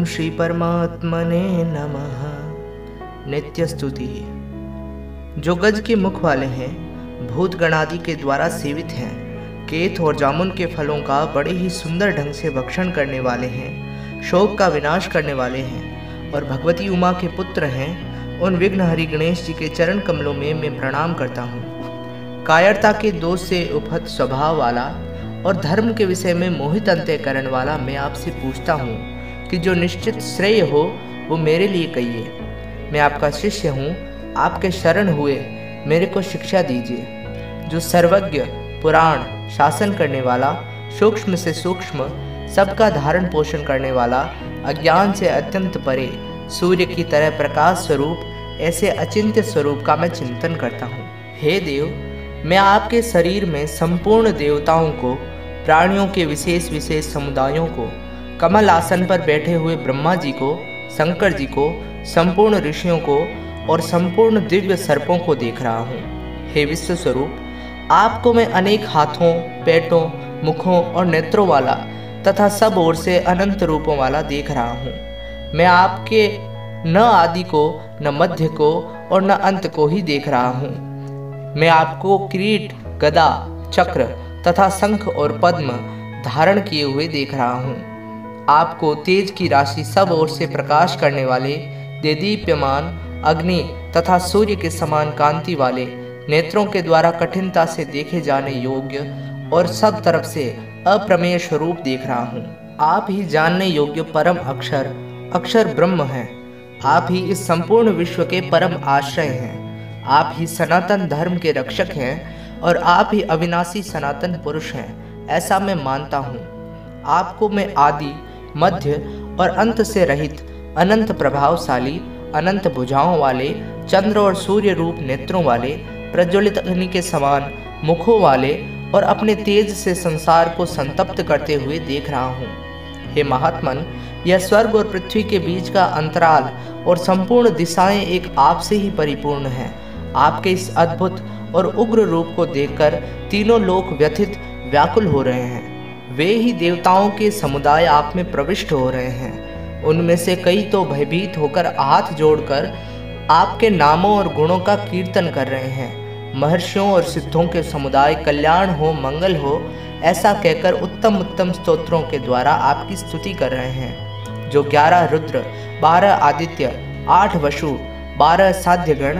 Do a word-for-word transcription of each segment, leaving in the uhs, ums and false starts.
ओम श्री परमात्मने नमः। नित्य स्तुति। जो गज के मुख वाले हैं, भूत गणादि के द्वारा सेवित हैं, केत और जामुन के फलों का बड़े ही सुंदर ढंग से भक्षण करने वाले हैं, शोक का विनाश करने वाले हैं और भगवती उमा के पुत्र हैं, उन विघ्नहरि गणेश जी के चरण कमलों में मैं प्रणाम करता हूँ। कायरता के दोष से उपहत स्वभाव वाला और धर्म के विषय में मोहित अंतःकरण वाला मैं आपसे पूछता हूँ कि जो निश्चित श्रेय हो वो मेरे लिए कहिए। मैं आपका शिष्य हूँ, आपके शरण हुए मेरे को शिक्षा दीजिए। जो सर्वज्ञ, पुराण शासन करने वाला, सूक्ष्म से सूक्ष्म सबका धारण पोषण करने वाला, अज्ञान से अत्यंत परे, सूर्य की तरह प्रकाश स्वरूप, ऐसे अचिंत्य स्वरूप का मैं चिंतन करता हूँ। हे देव, मैं आपके शरीर में संपूर्ण देवताओं को, प्राणियों के विशेष विशेष समुदायों को, कमल आसन पर बैठे हुए ब्रह्मा जी को, शंकर जी को, संपूर्ण ऋषियों को और संपूर्ण दिव्य सर्पों को देख रहा हूँ। हे विश्व स्वरूप, आपको मैं अनेक हाथों, पेटों, मुखों और नेत्रों वाला तथा सब ओर से अनंत रूपों वाला देख रहा हूँ। मैं आपके न आदि को, न मध्य को और न अंत को ही देख रहा हूँ। मैं आपको किरीट, गदा, चक्र तथा शंख और पद्म धारण किए हुए देख रहा हूँ। आपको तेज की राशि सब ओर से प्रकाश करने वाले, देदीप्यमान अग्नि तथा सूर्य के समान कांति वाले, नेत्रों के द्वारा कठिनता से देखे जाने योग्य और सब तरफ से अप्रमेय स्वरूप देख रहा हूँ। आप ही जानने योग्य परम अक्षर, अक्षर ब्रह्म हैं। आप ही इस संपूर्ण विश्व के परम आश्रय हैं। आप ही सनातन धर्म के रक्षक हैं और आप ही अविनाशी सनातन पुरुष हैं, ऐसा मैं मानता हूँ। आपको मैं आदि, मध्य और अंत से रहित, अनंत प्रभावशाली, अनंत भुजाओं वाले, चंद्र और सूर्य रूप नेत्रों वाले, प्रज्वलित अग्नि के समान मुखों वाले और अपने तेज से संसार को संतप्त करते हुए देख रहा हूँ। हे महात्मन, यह स्वर्ग और पृथ्वी के बीच का अंतराल और संपूर्ण दिशाएं एक आप से ही परिपूर्ण हैं। आपके इस अद्भुत और उग्र रूप को देखकर तीनों लोक व्यथित, व्याकुल हो रहे हैं। वे ही देवताओं के समुदाय आप में प्रविष्ट हो रहे हैं। उनमें से कई तो भयभीत होकर हाथ जोड़कर आपके नामों और गुणों का कीर्तन कर रहे हैं। महर्षियों और सिद्धों के समुदाय कल्याण हो, मंगल हो, ऐसा कहकर उत्तम उत्तम स्तोत्रों के द्वारा आपकी स्तुति कर रहे हैं। जो ग्यारह रुद्र, बारह आदित्य, आठ वसु, बारह साध्यगण,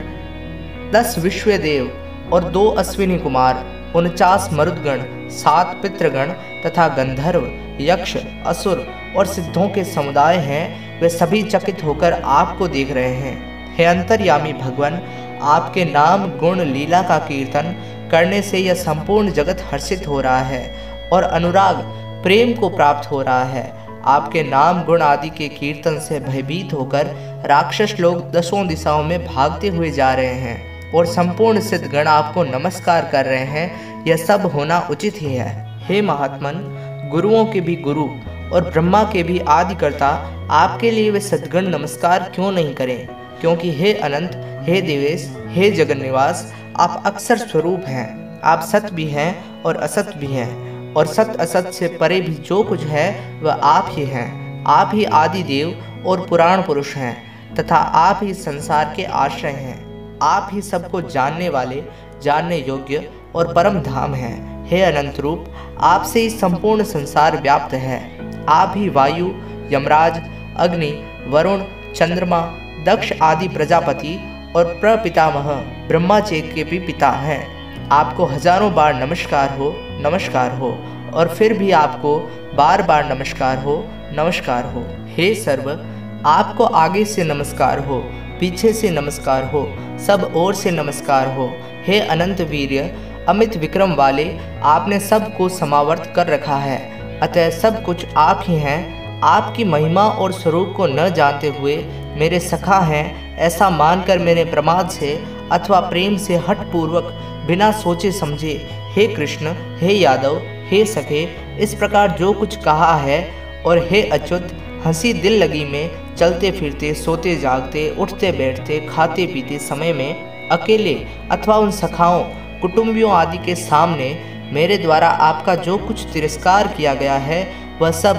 दस विश्वदेव और दो अश्विनी कुमार, उनचास मरुदगण, सात पितृगण तथा गंधर्व, यक्ष, असुर और सिद्धों के समुदाय हैं, वे सभी चकित होकर आपको देख रहे हैं। हे अंतर्यामी भगवान, आपके नाम, गुण, लीला का कीर्तन करने से यह संपूर्ण जगत हर्षित हो रहा है और अनुराग, प्रेम को प्राप्त हो रहा है। आपके नाम, गुण आदि के कीर्तन से भयभीत होकर राक्षस लोग दसों दिशाओं में भागते हुए जा रहे हैं और संपूर्ण सिद्धगण आपको नमस्कार कर रहे हैं। यह सब होना उचित ही है। हे महात्मन, गुरुओं के भी गुरु और ब्रह्मा के भी आदिकर्ता, आपके लिए वे सद्गण नमस्कार क्यों नहीं करें? क्योंकि हे अनंत, हे देवेश, हे जगन्निवास, आप अक्षर स्वरूप हैं। आप सत्य भी हैं और असत भी हैं, और सत्य असत से परे भी जो कुछ है वह आप ही हैं। आप ही आदि देव और पुराण पुरुष हैं तथा आप ही संसार के आश्रय हैं। आप ही सबको जानने वाले, जानने योग्य और परम धाम हैं। हे अनंत रूप, आपसे ही संपूर्ण संसार व्याप्त है। आप ही वायु, यमराज, अग्नि, वरुण, चंद्रमा, दक्ष आदि प्रजापति और प्रपितामह ब्रह्मा जी के भी पिता हैं। आपको हजारों बार नमस्कार हो, नमस्कार हो और फिर भी आपको बार बार नमस्कार हो, नमस्कार हो। हे सर्व, आपको आगे से नमस्कार हो, पीछे से नमस्कार हो, सब ओर से नमस्कार हो। हे अनंत वीर्य, अमित विक्रम वाले, आपने सब को समावर्त कर रखा है, अतः सब कुछ आप ही हैं। आपकी महिमा और स्वरूप को न जानते हुए मेरे सखा हैं ऐसा मानकर मेरे प्रमाद से अथवा प्रेम से हठपूर्वक बिना सोचे समझे हे कृष्ण, हे यादव, हे सखे, इस प्रकार जो कुछ कहा है, और हे अच्युत, हंसी दिल लगी में चलते फिरते, सोते जागते, उठते बैठते, खाते पीते समय में अकेले अथवा उन सखाओं, कुटुंबियों आदि के सामने मेरे द्वारा आपका जो कुछ तिरस्कार किया गया है वह सब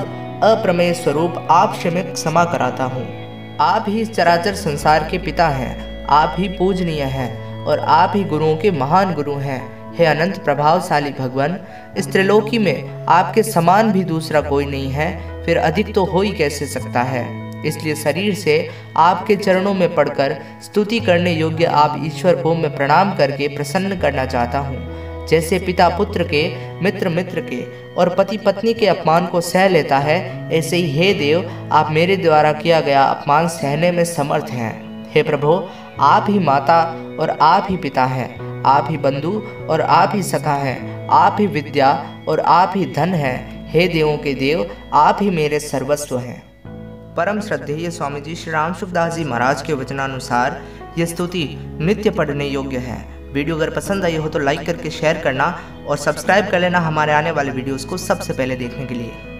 अप्रमेय स्वरूप आपसे मैं क्षमा कराता हूँ। आप ही इस चराचर संसार के पिता हैं, आप ही पूजनीय हैं और आप ही गुरुओं के महान गुरु हैं। हे अनंत प्रभावशाली भगवान, इस त्रिलोकी में आपके समान भी दूसरा कोई नहीं है, फिर अधिक तो हो ही कैसे सकता है। इसलिए शरीर से आपके चरणों में पड़कर स्तुति करने योग्य आप ईश्वर को मैं प्रणाम करके प्रसन्न करना चाहता हूँ। जैसे पिता पुत्र के, मित्र मित्र के और पति पत्नी के अपमान को सह लेता है, ऐसे ही हे देव, आप मेरे द्वारा किया गया अपमान सहने में समर्थ हैं। हे प्रभु, आप ही माता और आप ही पिता हैं, आप ही बंधु और आप ही सखा हैं, आप ही विद्या और आप ही धन हैं। हे देवों के देव, आप ही मेरे सर्वस्व हैं। परम श्रद्धेय स्वामी जी श्री राम सुखदास जी महाराज के वचनानुसार यह स्तुति नित्य पढ़ने योग्य है। वीडियो अगर पसंद आई हो तो लाइक करके शेयर करना और सब्सक्राइब कर लेना हमारे आने वाले वीडियोस को सबसे पहले देखने के लिए।